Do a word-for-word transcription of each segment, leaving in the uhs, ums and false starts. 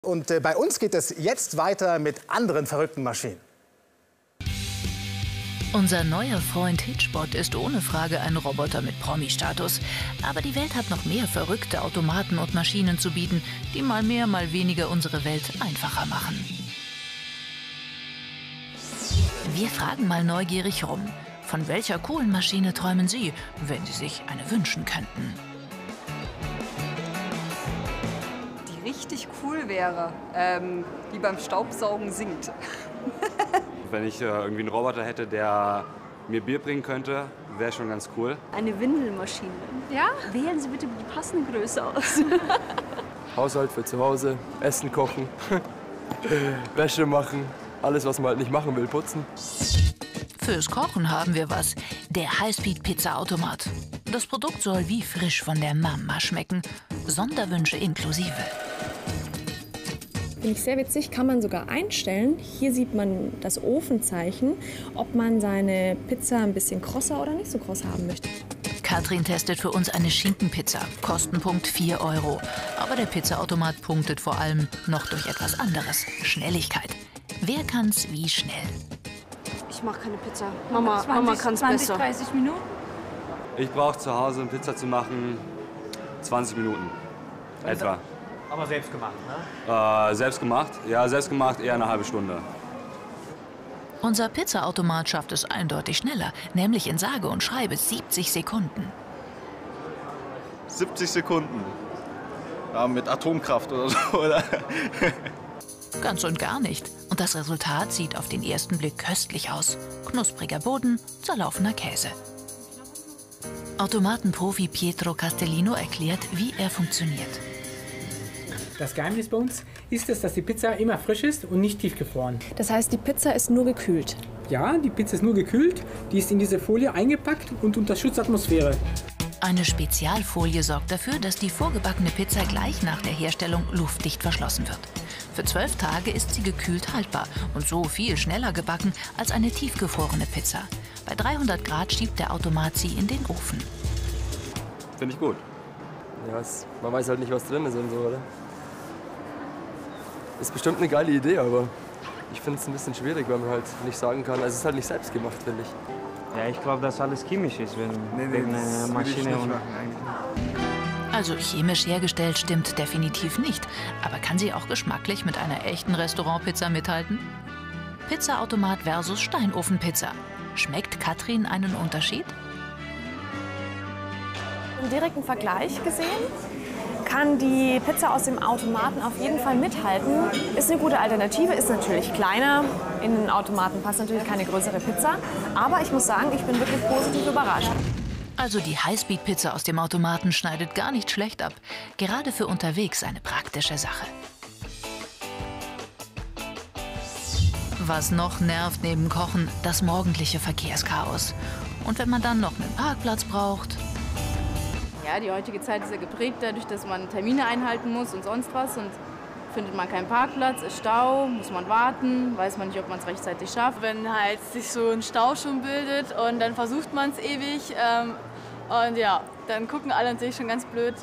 Und äh, bei uns geht es jetzt weiter mit anderen verrückten Maschinen. Unser neuer Freund Hitchbot ist ohne Frage ein Roboter mit Promi-Status. Aber die Welt hat noch mehr verrückte Automaten und Maschinen zu bieten, die mal mehr, mal weniger unsere Welt einfacher machen. Wir fragen mal neugierig rum. Von welcher coolen Maschine träumen Sie, wenn Sie sich eine wünschen könnten? Die richtig cool wäre, ähm, die beim Staubsaugen singt. Wenn ich äh, irgendwie einen Roboter hätte, der mir Bier bringen könnte, wäre schon ganz cool. Eine Windelmaschine. Ja? Wählen Sie bitte die passende Größe aus. Haushalt für zu Hause, Essen kochen, Wäsche machen, alles, was man halt nicht machen will, putzen. Fürs Kochen haben wir was. Der Highspeed-Pizza-Automat. Das Produkt soll wie frisch von der Mama schmecken. Sonderwünsche inklusive. Finde ich sehr witzig, kann man sogar einstellen. Hier sieht man das Ofenzeichen, ob man seine Pizza ein bisschen krosser oder nicht so kross haben möchte. Katrin testet für uns eine Schinkenpizza. Kostenpunkt vier Euro. Aber der Pizzaautomat punktet vor allem noch durch etwas anderes. Schnelligkeit. Wer kann's wie schnell? Ich mache keine Pizza. Mama, Mama kann es besser. dreißig Minuten? Ich brauche zu Hause, eine Pizza zu machen, zwanzig Minuten etwa. Aber selbst gemacht, ne? Äh, selbst gemacht? Ja, selbst gemacht eher eine halbe Stunde. Unser Pizzaautomat schafft es eindeutig schneller, nämlich in sage und schreibe siebzig Sekunden. siebzig Sekunden. Ja, mit Atomkraft oder so, oder? Ganz und gar nicht. Und das Resultat sieht auf den ersten Blick köstlich aus. Knuspriger Boden, zerlaufener Käse. Automatenprofi Pietro Castellino erklärt, wie er funktioniert. Das Geheimnis bei uns ist es, dass die Pizza immer frisch ist und nicht tiefgefroren. Das heißt, die Pizza ist nur gekühlt. Ja, die Pizza ist nur gekühlt, die ist in diese Folie eingepackt und unter Schutzatmosphäre. Eine Spezialfolie sorgt dafür, dass die vorgebackene Pizza gleich nach der Herstellung luftdicht verschlossen wird. Für zwölf Tage ist sie gekühlt haltbar und so viel schneller gebacken als eine tiefgefrorene Pizza. Bei dreihundert Grad schiebt der Automat sie in den Ofen. Finde ich gut. Ja, es, man weiß halt nicht, was drin ist und so, oder? Ist bestimmt eine geile Idee, aber ich finde es ein bisschen schwierig, weil man halt nicht sagen kann, also es ist halt nicht selbst gemacht, finde ich. Ja, ich glaube, dass alles chemisch ist, wenn Nee, nee, wegen das einer will ich Maschine nicht und machen, eigentlich. Also chemisch hergestellt stimmt definitiv nicht. Aber kann sie auch geschmacklich mit einer echten Restaurantpizza mithalten? Pizzaautomat versus Steinofenpizza. Schmeckt Katrin einen Unterschied? Im direkten Vergleich gesehen kann die Pizza aus dem Automaten auf jeden Fall mithalten. Ist eine gute Alternative, ist natürlich kleiner. In den Automaten passt natürlich keine größere Pizza. Aber ich muss sagen, ich bin wirklich positiv überrascht. Also die Highspeed-Pizza aus dem Automaten schneidet gar nicht schlecht ab. Gerade für unterwegs eine praktische Sache. Was noch nervt neben Kochen, das morgendliche Verkehrschaos. Und wenn man dann noch einen Parkplatz braucht... Ja, die heutige Zeit ist ja geprägt dadurch, dass man Termine einhalten muss und sonst was. Und findet man keinen Parkplatz, ist Stau, muss man warten, weiß man nicht, ob man es rechtzeitig schafft. Wenn halt sich so ein Stau schon bildet und dann versucht man es ewig. Ähm, und ja, dann gucken alle natürlich schon ganz blöd.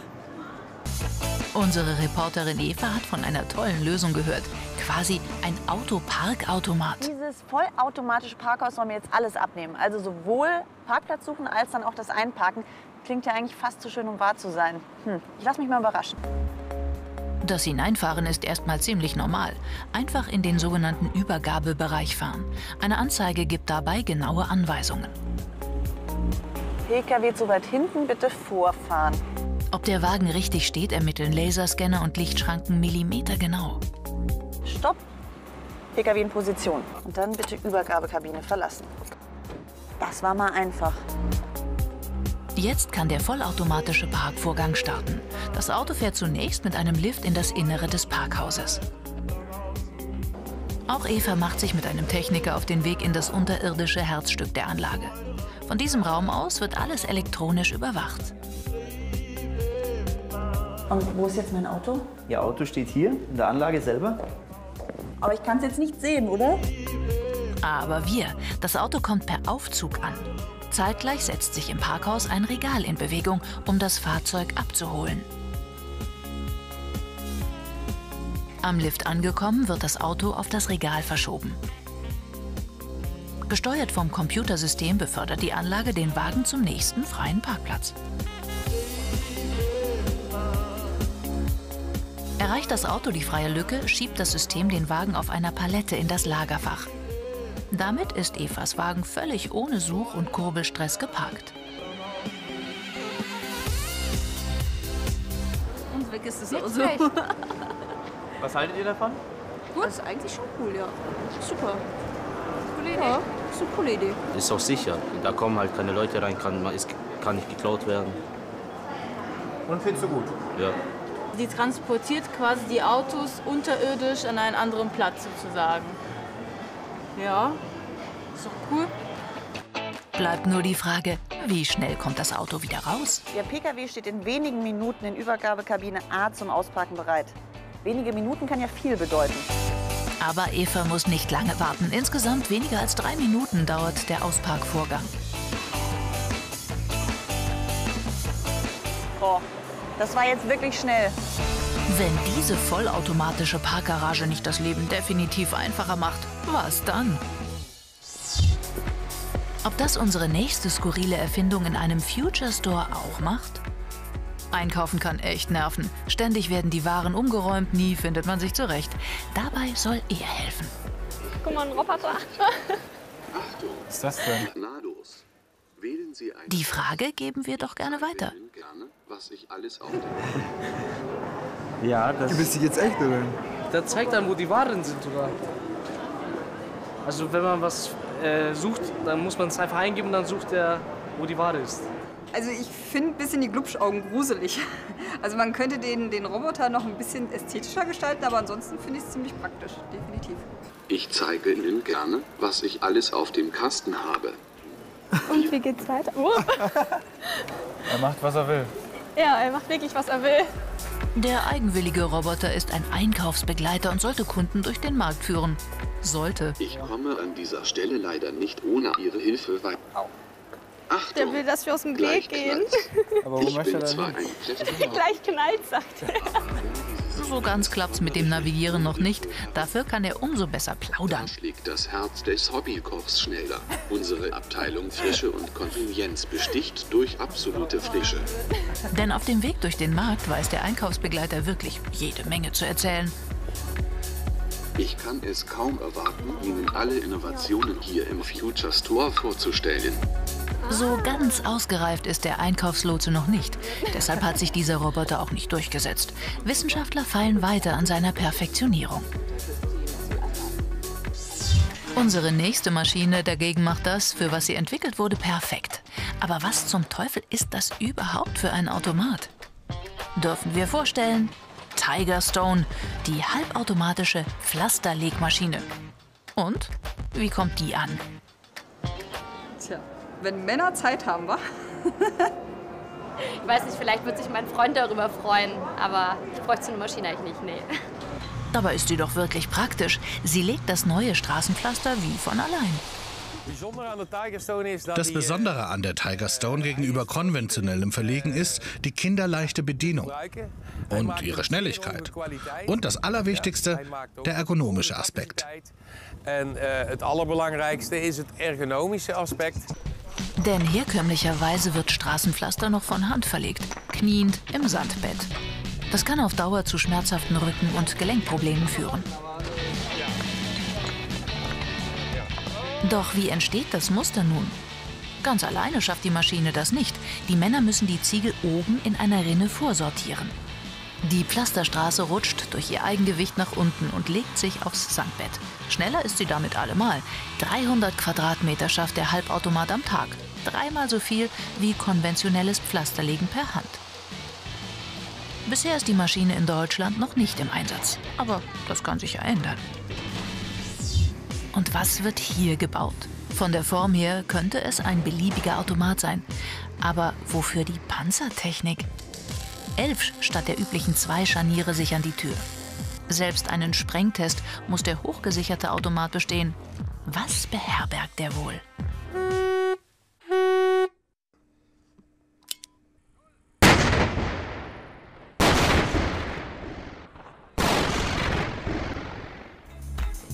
Unsere Reporterin Eva hat von einer tollen Lösung gehört. Quasi ein Autoparkautomat. Dieses vollautomatische Parkhaus soll mir jetzt alles abnehmen. Also sowohl Parkplatz suchen als dann auch das Einparken. Klingt ja eigentlich fast zu schön, um wahr zu sein. Hm, ich lasse mich mal überraschen. Das Hineinfahren ist erstmal ziemlich normal. Einfach in den sogenannten Übergabebereich fahren. Eine Anzeige gibt dabei genaue Anweisungen. P K W zu weit hinten, bitte vorfahren. Ob der Wagen richtig steht, ermitteln Laserscanner und Lichtschranken millimetergenau. Stopp. P K W in Position. Und dann bitte Übergabekabine verlassen. Das war mal einfach. Jetzt kann der vollautomatische Parkvorgang starten. Das Auto fährt zunächst mit einem Lift in das Innere des Parkhauses. Auch Eva macht sich mit einem Techniker auf den Weg in das unterirdische Herzstück der Anlage. Von diesem Raum aus wird alles elektronisch überwacht. Und wo ist jetzt mein Auto? Ihr Auto steht hier in der Anlage selber. Aber ich kann es jetzt nicht sehen, oder? Aber wir. Das Auto kommt per Aufzug an. Zeitgleich setzt sich im Parkhaus ein Regal in Bewegung, um das Fahrzeug abzuholen. Am Lift angekommen, wird das Auto auf das Regal verschoben. Gesteuert vom Computersystem befördert die Anlage den Wagen zum nächsten freien Parkplatz. Erreicht das Auto die freie Lücke, schiebt das System den Wagen auf einer Palette in das Lagerfach. Damit ist Evas Wagen völlig ohne Such- und Kurbelstress geparkt. Und weg ist das Nicht Auto. schlecht. Was haltet ihr davon? Gut. Das ist eigentlich schon cool, ja. Super. Coole Idee. Ja, ist eine coole Idee. Ist auch sicher. Da kommen halt keine Leute rein, kann, man ist, kann nicht geklaut werden. Und findest du gut? Ja. Die transportiert quasi die Autos unterirdisch an einen anderen Platz sozusagen. Ja, ist doch cool. Bleibt nur die Frage, wie schnell kommt das Auto wieder raus? Der P K W steht in wenigen Minuten in Übergabekabine A zum Ausparken bereit. Wenige Minuten kann ja viel bedeuten. Aber Eva muss nicht lange warten. Insgesamt weniger als drei Minuten dauert der Ausparkvorgang. Oh, das war jetzt wirklich schnell. Wenn diese vollautomatische Parkgarage nicht das Leben definitiv einfacher macht, was dann? Ob das unsere nächste skurrile Erfindung in einem Future Store auch macht? Einkaufen kann echt nerven. Ständig werden die Waren umgeräumt, nie findet man sich zurecht. Dabei soll er helfen. Guck mal, ein Roboter. Achtung. Was ist das denn? Wählen Sie ein Die Frage geben wir doch gerne weiter. gerne, was ich alles auf Ja, das... Du bist jetzt echt, oder? Der zeigt dann, wo die Waren sind, oder? Also wenn man was äh, sucht, dann muss man es einfach eingeben und dann sucht er, wo die Ware ist. Also ich finde ein bisschen die Glubschaugen gruselig. Also man könnte den, den Roboter noch ein bisschen ästhetischer gestalten, aber ansonsten finde ich es ziemlich praktisch, definitiv. Ich zeige Ihnen gerne, was ich alles auf dem Kasten habe. Und wie geht's weiter? Oh. Er macht, was er will. Ja, er macht wirklich, was er will. Der eigenwillige Roboter ist ein Einkaufsbegleiter und sollte Kunden durch den Markt führen. Sollte. Ich komme an dieser Stelle leider nicht ohne Ihre Hilfe weiter. Achtung, Der will, dass wir aus dem Weg gehen. Aber wo ich möchte bin er zwar denn ein hin? Gleich knallt, sagt er. So ganz klappt's mit dem Navigieren noch nicht. Dafür kann er umso besser plaudern. Da schlägt das Herz des Hobbykochs schneller. Unsere Abteilung Frische und Konvenienz besticht durch absolute Frische. Denn auf dem Weg durch den Markt weiß der Einkaufsbegleiter wirklich jede Menge zu erzählen. Ich kann es kaum erwarten, Ihnen alle Innovationen hier im Future Store vorzustellen. So ganz ausgereift ist der Einkaufslotse noch nicht. Deshalb hat sich dieser Roboter auch nicht durchgesetzt. Wissenschaftler feilen weiter an seiner Perfektionierung. Unsere nächste Maschine dagegen macht das, für was sie entwickelt wurde, perfekt. Aber was zum Teufel ist das überhaupt für ein Automat? Dürfen wir vorstellen? Tiger Stone, die halbautomatische Pflasterlegmaschine. Und wie kommt die an? Tja, wenn Männer Zeit haben, wa? Ich weiß nicht, vielleicht wird sich mein Freund darüber freuen, aber ich bräuchte so eine Maschine eigentlich nicht, nee. Dabei ist sie doch wirklich praktisch. Sie legt das neue Straßenpflaster wie von allein. Das Besondere an der Tiger Stone gegenüber konventionellem Verlegen ist die kinderleichte Bedienung und ihre Schnelligkeit. Und das Allerwichtigste, der ergonomische Aspekt. En uh, het allerbelangrijkste is het ergonomische aspect. Denn herkömmlicherweise wird Straßenpflaster noch von Hand verlegt, kniend im Sandbett. Das kann auf Dauer zu schmerzhaften Rücken- und Gelenkproblemen führen. Doch wie entsteht das Muster nun? Ganz alleine schafft die Maschine das nicht. Die Männer müssen die Ziegel oben in einer Rinne vorsortieren. Die Pflasterstraße rutscht durch ihr Eigengewicht nach unten und legt sich aufs Sandbett. Schneller ist sie damit allemal. dreihundert Quadratmeter schafft der Halbautomat am Tag. Dreimal so viel wie konventionelles Pflasterlegen per Hand. Bisher ist die Maschine in Deutschland noch nicht im Einsatz. Aber das kann sich ja ändern. Und was wird hier gebaut? Von der Form her könnte es ein beliebiger Automat sein. Aber wofür die Panzertechnik? Elf statt der üblichen zwei Scharniere sichern die Tür. Selbst einen Sprengtest muss der hochgesicherte Automat bestehen. Was beherbergt der wohl?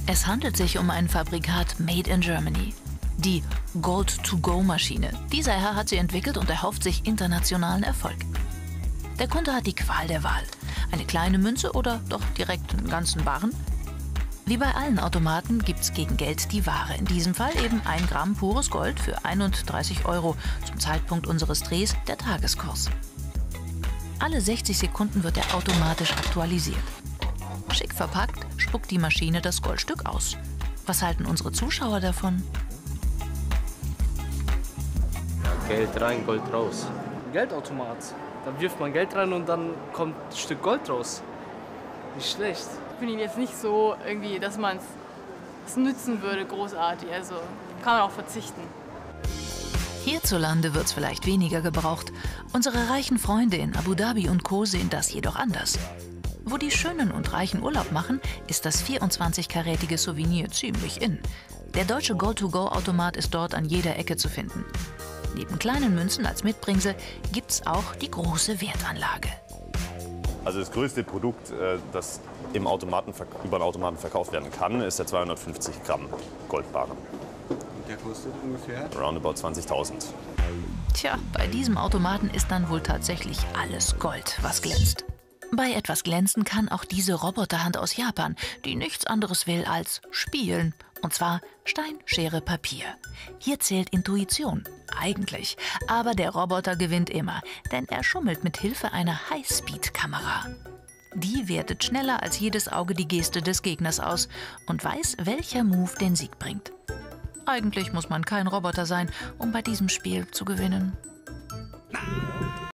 Es handelt sich um ein Fabrikat made in Germany. Die Gold-to-Go-Maschine. Dieser Herr hat sie entwickelt und erhofft sich internationalen Erfolg. Der Kunde hat die Qual der Wahl. Eine kleine Münze oder doch direkt einen ganzen Barren? Wie bei allen Automaten gibt's gegen Geld die Ware. In diesem Fall eben ein Gramm pures Gold für einunddreißig Euro. Zum Zeitpunkt unseres Drehs der Tageskurs. Alle sechzig Sekunden wird er automatisch aktualisiert. Schick verpackt spuckt die Maschine das Goldstück aus. Was halten unsere Zuschauer davon? Ja, Geld rein, Gold raus. Geldautomat. Da wirft man Geld rein und dann kommt ein Stück Gold raus. Nicht schlecht. Ich finde ihn jetzt nicht so irgendwie, dass man es nützen würde, großartig. Also kann man auch verzichten. Hierzulande wird es vielleicht weniger gebraucht. Unsere reichen Freunde in Abu Dhabi und Co. sehen das jedoch anders. Wo die Schönen und Reichen Urlaub machen, ist das vierundzwanzig-karätige Souvenir ziemlich in. Der deutsche Gold-to-Go-Automat ist dort an jeder Ecke zu finden. Neben kleinen Münzen als Mitbringsel gibt's auch die große Wertanlage. Also das größte Produkt, das im Automaten, über den Automaten verkauft werden kann, ist der zweihundertfünfzig Gramm Goldbarren. Und der kostet ungefähr? Roundabout zwanzigtausend. Tja, bei diesem Automaten ist dann wohl tatsächlich alles Gold, was glänzt. Bei etwas glänzen kann auch diese Roboterhand aus Japan, die nichts anderes will als spielen. Und zwar Stein, Schere, Papier. Hier zählt Intuition, eigentlich. Aber der Roboter gewinnt immer, denn er schummelt mit Hilfe einer Highspeed-Kamera. Die wertet schneller als jedes Auge die Geste des Gegners aus und weiß, welcher Move den Sieg bringt. Eigentlich muss man kein Roboter sein, um bei diesem Spiel zu gewinnen.